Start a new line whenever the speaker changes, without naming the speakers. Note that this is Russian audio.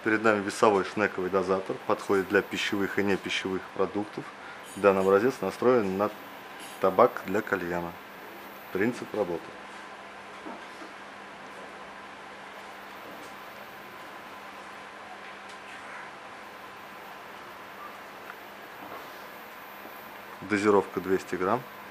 Перед нами весовой шнековый дозатор, подходит для пищевых и непищевых продуктов. Данный образец настроен на табак для кальяна. Принцип работы. Дозировка 200 грамм.